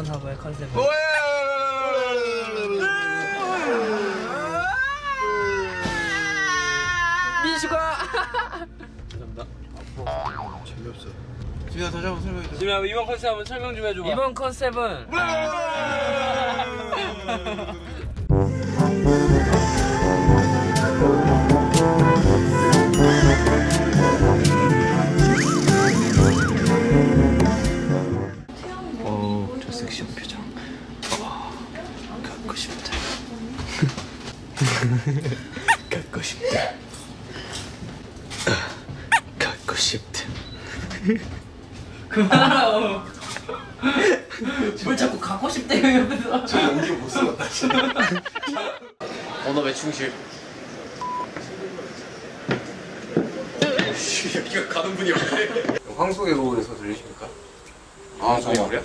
사고의 컨셉은 민슈가 감사합니다. 재미없어. 지민아 다시 한번 설명해줘. 지민아 이번 컨셉 한번 설명 좀 해줘봐. 이번 컨셉은 저 섹시한 표정. 갖고 싶다. 갖고 싶다. 갖고 싶다. 그만하라고. 뭘 자꾸 갖고 싶대요 옆에서. 저 연기 못 쓰겠다 진짜. 언어의 충실. 여기가 가는 분이 없네. 황소개구에서 들리십니까? 아, 소개구리야?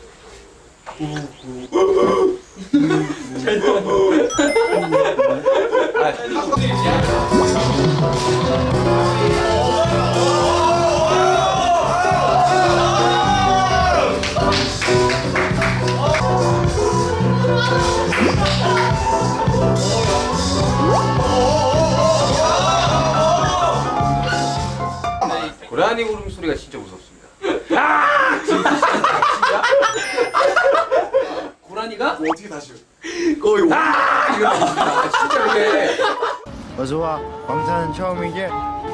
고라니 울음소리가 진짜 무섭습니다. 고라니가? 어떻게 다시? 거의 이거 진짜 그래. 어서와. 광산은 처음이지?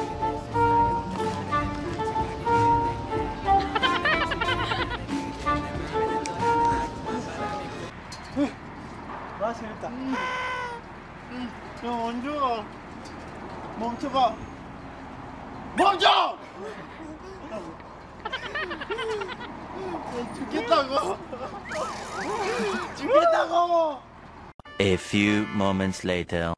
와 재밌다. 야 원주가 멈춰봐. 멈춰! 죽겠다고. 죽겠다고. A few moments later.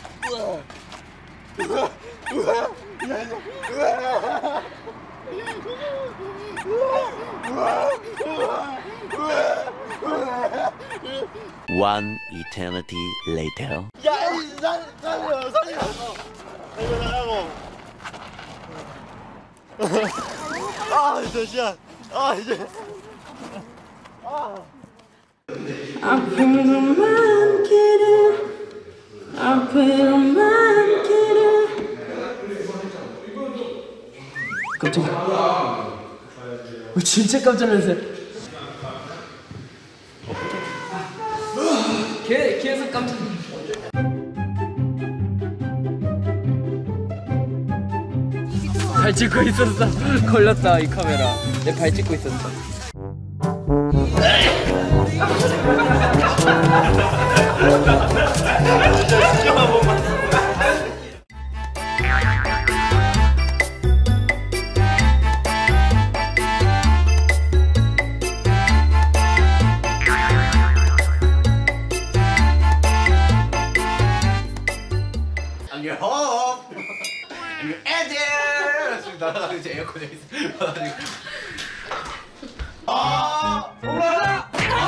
One eternity later. 야, 살려. 살려달라고. 진짜. 이제. 앞으로만 길을 깜짝이야. 진짜 깜짝 놀랐어요. 계속 깜짝 발 찍고 있었어. 걸렸다 이 카메라. 내 발 찍고 있었어. 안녕. 애들. 지금 나가서 이제 에어컨에 있어. 올라가.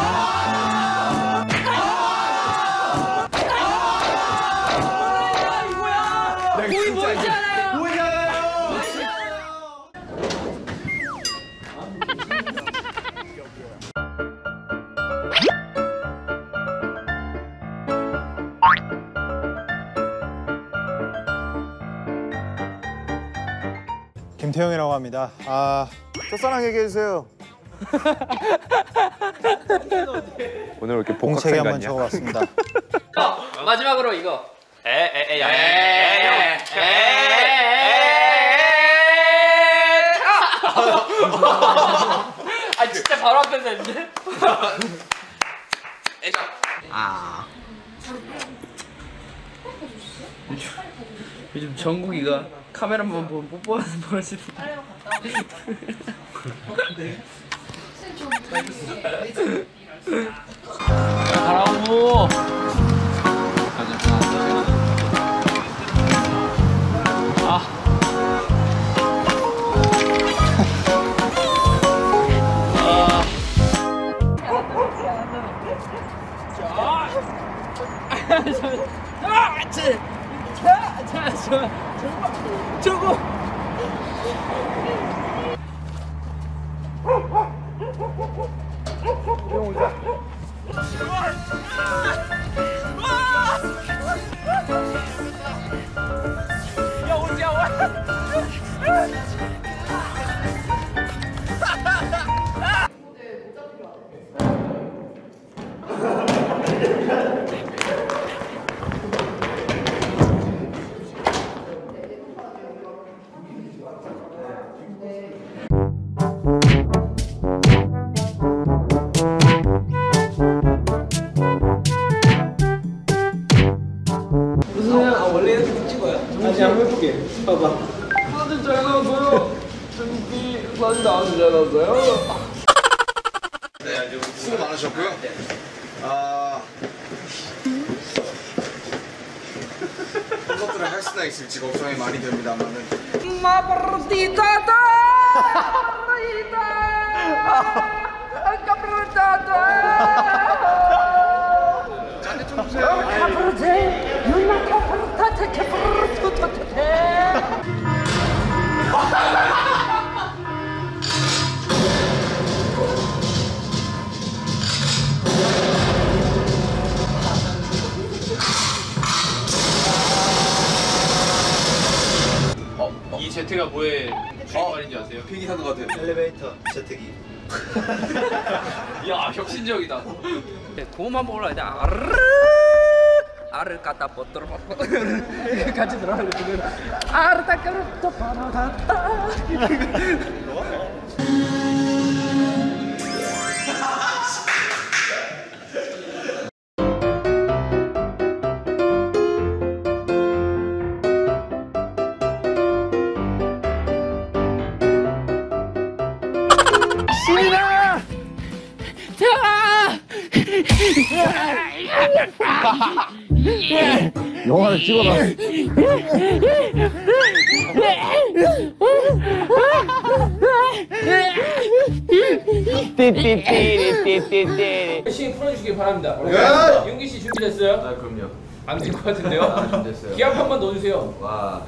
거의 뭐잖아요. 김태형이라고 합니다. 첫사랑 얘기해주세요. 오늘 왜 이렇게 공책에 복학생 한번 같냐? 적어봤습니다. 마지막으로 이거. 아 진짜 바로 앞에서 했는데? 요즘 정국이가 카메라만 보면 뽀뽀하는 버릇이 가라고. 저거 형 오자. 다시 한번 해볼게. 봐봐. 사진 잘 나왔어요. 준비 사진 아주 잘 나왔어요. 네, 수고 많으셨고요. 콘서트를 할 수나 있을지 걱정이 많이 됩니다만은. 짠데 좀 주세요. 이 제트가 뭐에 주인말인지 아세요? 비행기 타는 것 같아. 엘리베이터 제트기. 야 혁신적이다. 고음 한번 올라야 돼. 아를 갖다 뻗들어 같이 들어가는 거. 아를 닦아로 또 바나다. 영화를 찍어라. 열심히 풀어주시기 바랍니다. 네. 윤기 씨 준비됐어요? 아 그럼요. 안 될 것 같은데요? 됐어요. 기합 한번 넣어주세요. 와.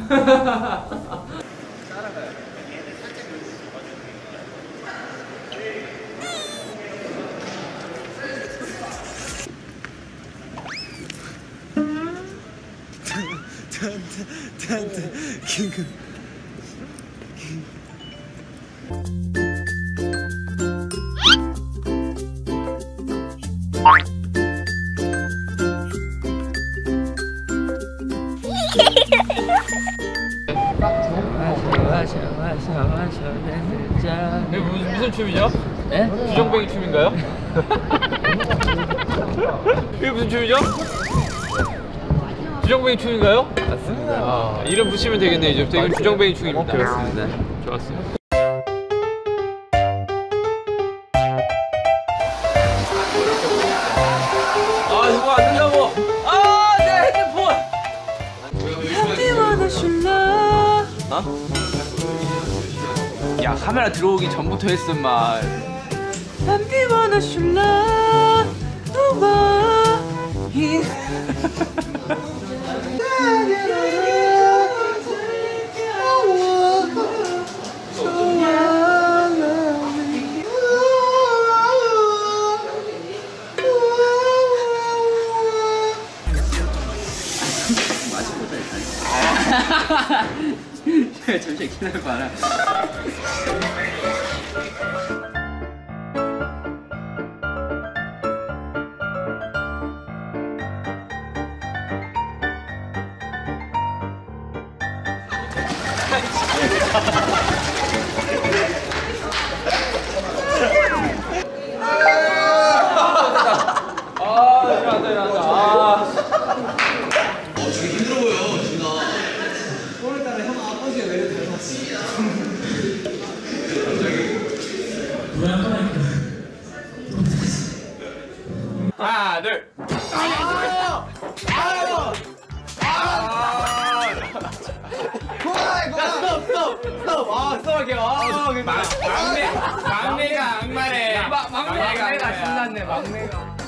이게 무슨 춤이죠? 예? 주정뱅이 춤인가요? 이게 무슨 춤이죠? 주정뱅이 춤인가요? 맞습니다. 아, 이름 붙이면 되겠네 이제부터. 이건 주정뱅이 춤입니다. 그렇습니다. 좋았습니다. 아 이거 안 된다고. 아 내 핸드폰. 야 카메라 들어오기 전부터 했음 말. 잠시 기다려봐라. 하나 둘. 막내가 악마네. 막내가 신났네. 막내가.